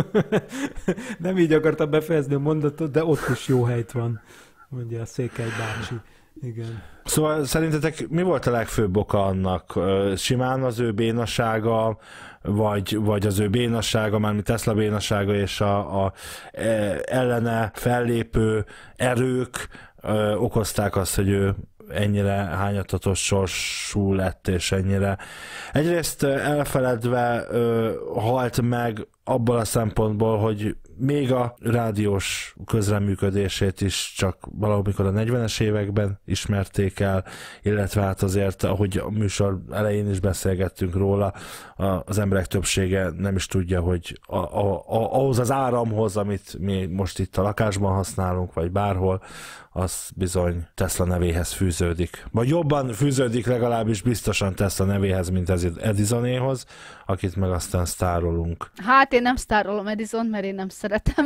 Nem így akartam befejezni a mondatot, de ott is jó helyt van, mondja a Székely bácsi. Igen. Szóval szerintetek mi volt a legfőbb oka annak? Simán az ő bénasága, vagy, vagy az ő bénasága, mármint Tesla bénasága és a, a ellene fellépő erők ö, okozták azt, hogy ő ennyire hányatatos sorsú lett, és ennyire egyrészt elfeledve ö, halt meg abból a szempontból, hogy még a rádiós közreműködését is csak valamikor a negyvenes években ismerték el, illetve hát azért, ahogy a műsor elején is beszélgettünk róla, az emberek többsége nem is tudja, hogy a, a, a, ahhoz az áramhoz, amit mi most itt a lakásban használunk, vagy bárhol, az bizony Tesla nevéhez fűződik. Vagy jobban fűződik legalábbis biztosan Tesla nevéhez, mint ez Edisonéhoz, akit meg aztán sztárolunk. Hát én nem sztárolom Edison, mert én nem szeretem.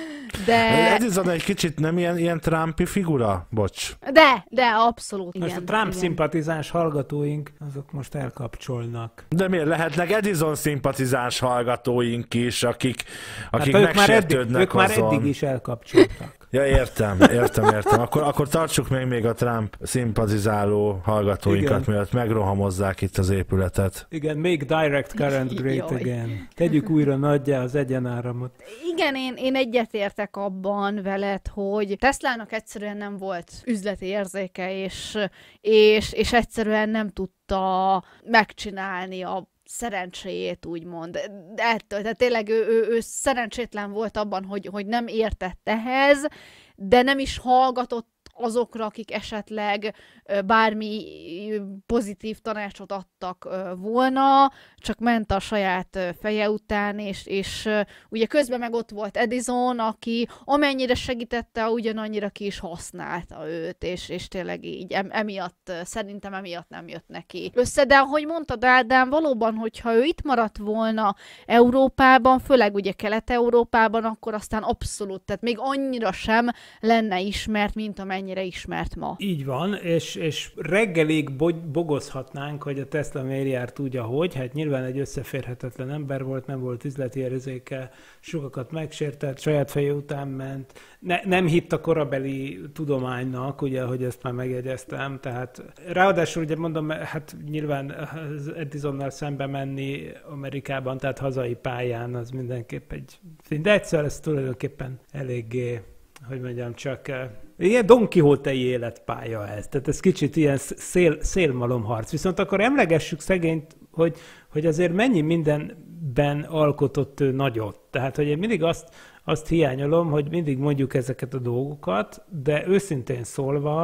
De... Edison egy kicsit nem ilyen, ilyen Trumpi figura? Bocs. De, de abszolút. Most igen, a Trump igen. szimpatizáns hallgatóink, azok most elkapcsolnak. De miért lehetnek Edison szimpatizáns hallgatóink is, akik, akik hát megsértődnek ők már eddig, ők már eddig is elkapcsoltak. Ja, értem, értem, értem. Akkor, akkor tartsuk még, még a Trump szimpatizáló hallgatóinkat, igen, mielőtt megrohamozzák itt az épületet. Igen, make direct current great Jaj. again. Tegyük újra nagyjá az egyenáramot. Igen, én, én egyetértek abban veled, hogy Teslának egyszerűen nem volt üzleti érzéke, és, és, és egyszerűen nem tudta megcsinálni a szerencséjét, úgymond. De ettől, tehát tényleg ő, ő, ő szerencsétlen volt abban, hogy, hogy nem értett ehhez, de nem is hallgatott azokra, akik esetleg bármi pozitív tanácsot adtak volna, csak ment a saját feje után, és, és ugye közben meg ott volt Edison, aki amennyire segítette, ugyanannyira ki is használta őt, és, és tényleg így emiatt, szerintem emiatt nem jött neki össze. De ahogy mondtad, Ádám, valóban, hogyha ő itt maradt volna Európában, főleg ugye Kelet-Európában, akkor aztán abszolút, tehát még annyira sem lenne ismert, mint amennyire ismert ma. Így van, és, és reggelig bogozhatnánk, hogy a Tesla miért járt úgy, ahogy. Hát nyilván egy összeférhetetlen ember volt, nem volt üzleti érzéke, sokakat megsértett, saját feje után ment. Ne, nem hitt a korabeli tudománynak, ugye, hogy ezt már megjegyeztem. Tehát ráadásul ugye mondom, hát nyilván az Edisonnal szembe menni Amerikában, tehát hazai pályán, az mindenképp egy... De egyszer ez tulajdonképpen eléggé, hogy mondjam, csak... Ilyen Don Quixote-i életpálya ez. Tehát ez kicsit ilyen szél, szélmalomharc. Viszont akkor emlegessük szegényt, hogy, hogy azért mennyi mindenben alkotott ő nagyot. Tehát, hogy én mindig azt, azt hiányolom, hogy mindig mondjuk ezeket a dolgokat, de őszintén szólva,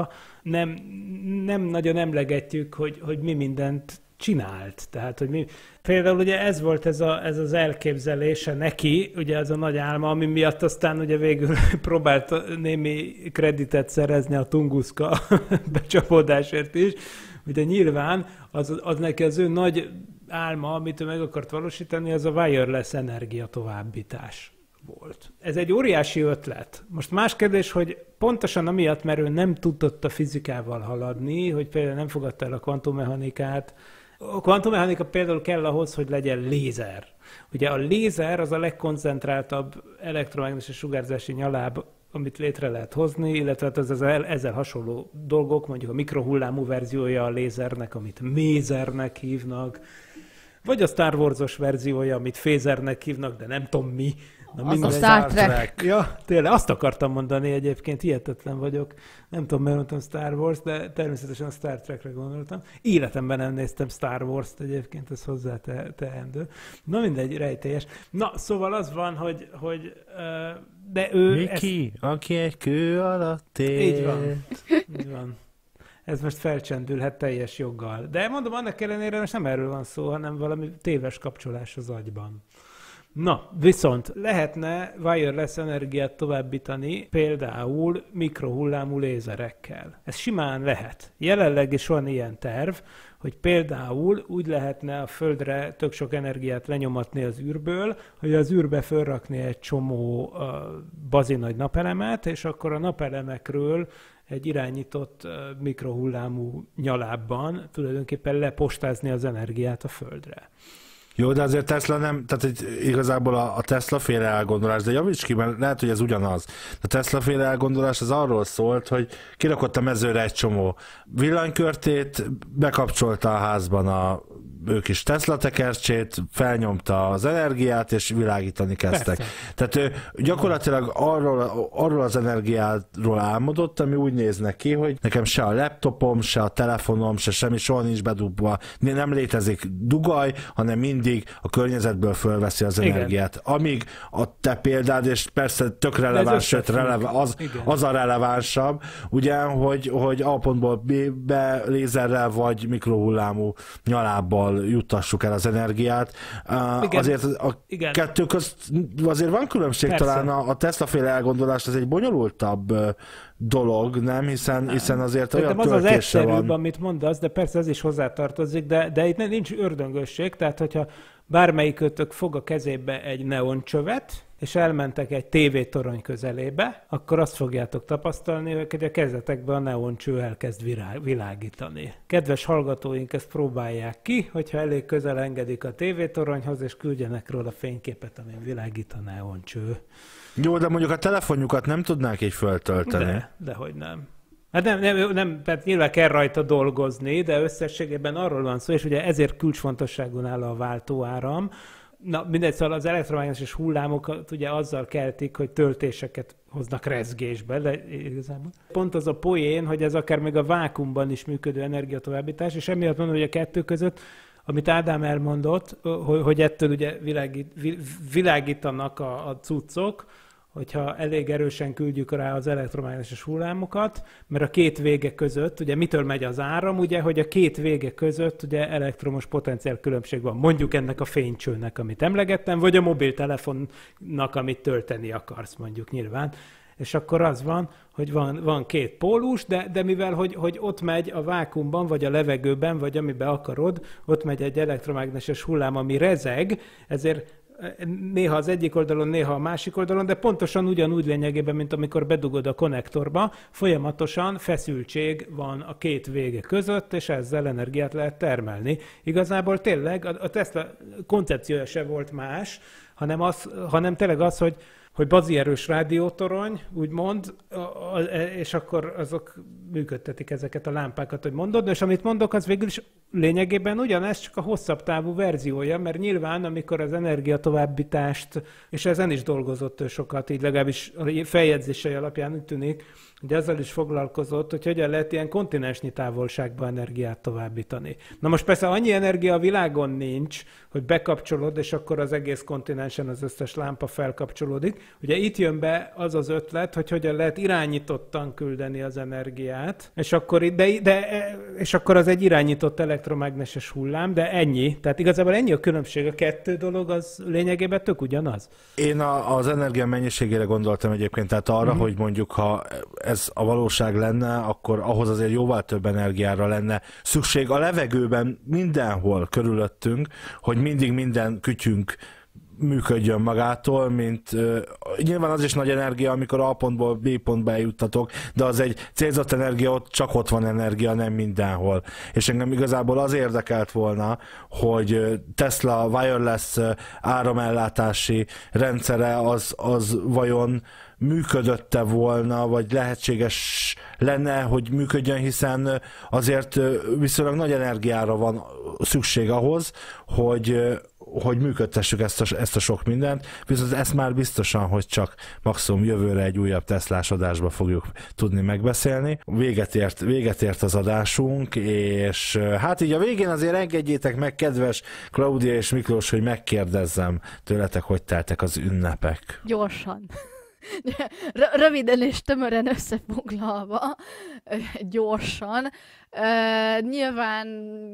nem, nem nagyon emlegetjük, hogy, hogy mi mindent csinált. Tehát, hogy mi... Például ugye ez volt ez, a, ez az elképzelése neki, ugye ez a nagy álma, ami miatt aztán ugye végül próbált némi kreditet szerezni a Tunguska becsapódásért is. Ugye nyilván az, az neki az ő nagy álma, amit ő meg akart valósítani, az a wireless energia továbbítás volt. Ez egy óriási ötlet. Most más kérdés, hogy pontosan amiatt, mert ő nem tudott a fizikával haladni, hogy például nem fogadta el a kvantummechanikát. A kvantummechanika például kell ahhoz, hogy legyen lézer. Ugye a lézer az a legkoncentráltabb elektromágneses sugárzási nyaláb, amit létre lehet hozni, illetve az, az ezzel hasonló dolgok, mondjuk a mikrohullámú verziója a lézernek, amit mézernek hívnak, vagy a Star Wars-os verziója, amit fézernek hívnak, de nem tudom mi. Na, az a Star Trek. Ja, tényleg, azt akartam mondani egyébként, hihetetlen vagyok. Nem tudom, miért mondtam Star Wars, de természetesen a Star Trekre gondoltam. Életemben nem néztem Star Wars-t egyébként, ez hozzá te, teendő. Na mindegy, rejtélyes. Na, szóval az van, hogy, hogy de ő... Miki, ezt... aki egy kő alatt él. Így van. Így van. Ez most felcsendülhet teljes joggal. De mondom, annak ellenére most nem erről van szó, hanem valami téves kapcsolás az agyban. Na, viszont lehetne wireless energiát továbbítani például mikrohullámú lézerekkel. Ez simán lehet. Jelenleg is van ilyen terv, hogy például úgy lehetne a Földre tök sok energiát lenyomatni az űrből, hogy az űrbe fölrakni egy csomó uh, bazinagy napelemet, és akkor a napelemekről egy irányított uh, mikrohullámú nyalábban tulajdonképpen lepostázni az energiát a Földre. Jó, de azért Tesla nem, tehát igazából a, a Tesla féle elgondolás, de javíts ki, mert lehet, hogy ez ugyanaz. A Tesla féle elgondolás az arról szólt, hogy kirakott a mezőre egy csomó villanykörtét, bekapcsolta a házban a ő kis Tesla tekercsét, felnyomta az energiát, és világítani kezdtek. Persze. Tehát ő gyakorlatilag arról, arról az energiáról álmodott, ami úgy néznek ki, hogy nekem se a laptopom, se a telefonom, se semmi, soha nincs bedugva, nem létezik dugaj, hanem mindig a környezetből fölveszi az igen. energiát. Amíg a te példád, és persze tök releváns, sőt releva, az, az a relevánsabb, ugye, hogy, hogy A pontból B-be lézerrel vagy mikrohullámú nyalábbal juttassuk el az energiát. Igen. Azért a igen. kettő közt azért van különbség. Persze. Talán a, a Tesla-féle elgondolás, ez egy bonyolultabb dolog, nem? Hiszen, nem. hiszen azért olyan töltése van. Az az egyszerűbb, van. amit mondasz, de persze ez is hozzátartozik, de, de itt nincs ördöngösség, tehát hogyha bármelyikötök fog a kezébe egy neoncsövet, és elmentek egy tévétorony közelébe, akkor azt fogjátok tapasztalni, hogy a kezetekben a neoncső elkezd világítani. Kedves hallgatóink ezt próbálják ki, hogyha elég közel engedik a tévétoronyhoz, és küldjenek róla fényképet, amin világít a neoncső. Jó, de mondjuk a telefonjukat nem tudnák így föltölteni. De, dehogy nem. Hát nem, nem, nem, tehát nyilván kell rajta dolgozni, de összességében arról van szó, és ugye ezért kulcsfontosságú áll a váltóáram. Na, mindegy, szóval az elektromágneses hullámokat ugye azzal keltik, hogy töltéseket hoznak rezgésbe, de igazából. Pont az a poén, hogy ez akár még a vákuumban is működő energiatovábbítás, és emiatt mondom, hogy a kettő között, amit Ádám elmondott, hogy ettől ugye világít, világítanak a, a cuccok, hogyha elég erősen küldjük rá az elektromágneses hullámokat, mert a két vége között, ugye mitől megy az áram, ugye, hogy a két vége között ugye elektromos potenciál különbség van. Mondjuk ennek a fénycsőnek, amit emlegettem, vagy a mobiltelefonnak, amit tölteni akarsz, mondjuk nyilván. És akkor az van, hogy van, van két pólus, de, de mivel, hogy, hogy ott megy a vákuumban, vagy a levegőben, vagy amiben akarod, ott megy egy elektromágneses hullám, ami rezeg, ezért néha az egyik oldalon, néha a másik oldalon, de pontosan ugyanúgy lényegében, mint amikor bedugod a konnektorba, folyamatosan feszültség van a két vége között, és ezzel energiát lehet termelni. Igazából tényleg a Tesla koncepciója se volt más, hanem, az, hanem tényleg az, hogy hogy bazierős rádiótorony, úgymond, és akkor azok működtetik ezeket a lámpákat, hogy mondod, és amit mondok, az végül is lényegében ugyanez, csak a hosszabb távú verziója, mert nyilván, amikor az energiatovábbítást, és ezen is dolgozott ő sokat, így legalábbis a feljegyzései alapján úgy tűnik, hogy ezzel is foglalkozott, hogy hogyan lehet ilyen kontinensnyi távolságba energiát továbbítani. Na most persze annyi energia a világon nincs, hogy bekapcsolod, és akkor az egész kontinensen az összes lámpa felkapcsolódik. Ugye itt jön be az az ötlet, hogy hogyan lehet irányítottan küldeni az energiát, és akkor, de, de, és akkor az egy irányított elektromágneses hullám, de ennyi. Tehát igazából ennyi a különbség. A kettő dolog az lényegében tök ugyanaz. Én a, az energia mennyiségére gondoltam egyébként, tehát arra, mm-hmm. hogy mondjuk ha ez a valóság lenne, akkor ahhoz azért jóval több energiára lenne szükség a levegőben mindenhol körülöttünk, hogy mindig minden kütyünk működjön magától, mint uh, nyilván az is nagy energia, amikor A pontból B pontba eljuttatok, de az egy célzott energia, ott csak ott van energia, nem mindenhol. És engem igazából az érdekelt volna, hogy Tesla wireless áramellátási rendszere az, az vajon működötte volna, vagy lehetséges lenne, hogy működjön, hiszen azért viszonylag nagy energiára van szükség ahhoz, hogy hogy működtessük ezt a, ezt a sok mindent, viszont ezt már biztosan, hogy csak maximum jövőre egy újabb Teslás adásba fogjuk tudni megbeszélni. Véget ért, véget ért az adásunk, és hát így a végén azért engedjétek meg, kedves Klaudia és Miklós, hogy megkérdezzem tőletek, hogy teltek az ünnepek. Gyorsan. R- röviden és tömören összefoglalva, gyorsan. Uh, nyilván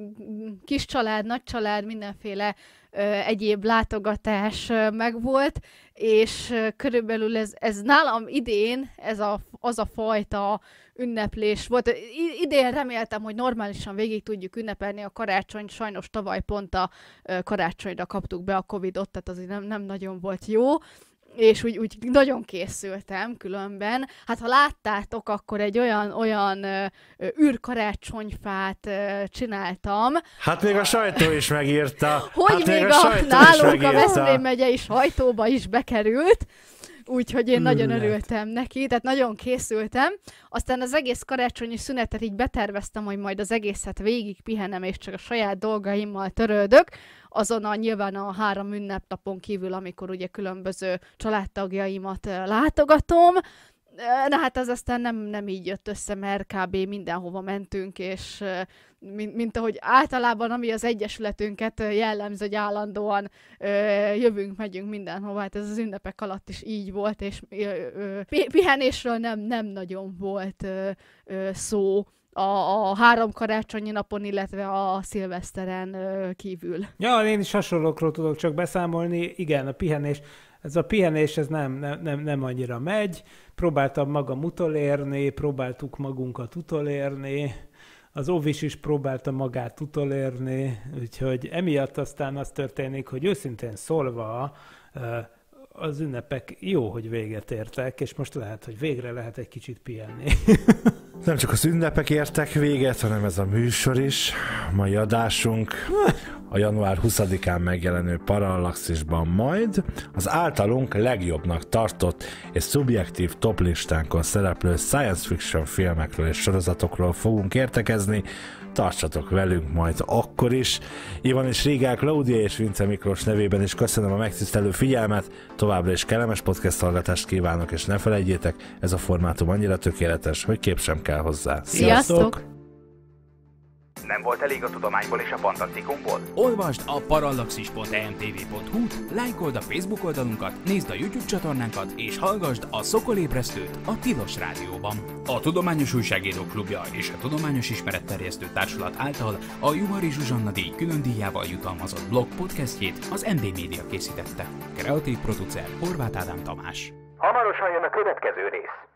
kis család, nagy család, mindenféle uh, egyéb látogatás uh, megvolt, és uh, körülbelül ez, ez nálam idén ez a, az a fajta ünneplés volt. I- idén reméltem, hogy normálisan végig tudjuk ünnepelni a karácsonyt, sajnos tavaly pont a uh, karácsonyra kaptuk be a Covidot, tehát azért nem, nem nagyon volt jó. És úgy, úgy nagyon készültem különben. Hát ha láttátok, akkor egy olyan, olyan ö, ö, űrkarácsonyfát ö, csináltam. Hát még a sajtó is megírta. Hogy hát még, még a, a nálunk a Veszprém megyei sajtóba is bekerült. Úgyhogy én nagyon Lett. örültem neki, tehát nagyon készültem. Aztán az egész karácsonyi szünetet így beterveztem, hogy majd az egészet végig pihenem, és csak a saját dolgaimmal törődök. Azon a nyilván a három ünnepnapon kívül, amikor ugye különböző családtagjaimat látogatom. Na hát az aztán nem, nem így jött össze, mert kb. Mindenhova mentünk, és mint, mint ahogy általában, ami az egyesületünket jellemző, hogy állandóan ö, jövünk, megyünk mindenhova, hát ez az ünnepek alatt is így volt, és ö, ö, pihenésről nem, nem nagyon volt ö, ö, szó. A, a három karácsonyi napon, illetve a szilveszteren ö, kívül. Ja, én is hasonlókról tudok csak beszámolni. Igen, a pihenés, ez a pihenés ez nem, nem, nem annyira megy. Próbáltam magam utolérni, próbáltuk magunkat utolérni, az Ovis is próbálta magát utolérni, úgyhogy emiatt aztán az történik, hogy őszintén szólva az ünnepek jó, hogy véget értek, és most lehet, hogy végre lehet egy kicsit pihenni. Nem csak az ünnepek értek véget, hanem ez a műsor is. A mai adásunk a január huszadikán megjelenő Parallaxisban majd az általunk legjobbnak tartott és szubjektív toplistánkon szereplő science fiction filmekről és sorozatokról fogunk értekezni. Tartsatok velünk majd akkor is. Ivan és Rigál, Klaudia és Vince Miklós nevében is köszönöm a megtisztelő figyelmet, továbbra is kellemes podcast hallgatást kívánok, és ne felejtjétek, ez a formátum annyira tökéletes, hogy kép sem kell hozzá. Sziasztok! Nem volt elég a tudományból és a fantasztikumból? Olvasd a parallaxis pont e m t v pont h u-t, lájkold a Facebook oldalunkat, nézd a YouTube csatornánkat, és hallgasd a Szokolébresztőt a Tilos Rádióban. A Tudományos Újságírók Klubja és a Tudományos Ismeretterjesztő Társulat által a Juhari Zsuzsanna díj külön díjával jutalmazott blog podcastjét az em dé Media készítette. Kreatív producer Horváth Ádám Tamás. Hamarosan jön a következő rész.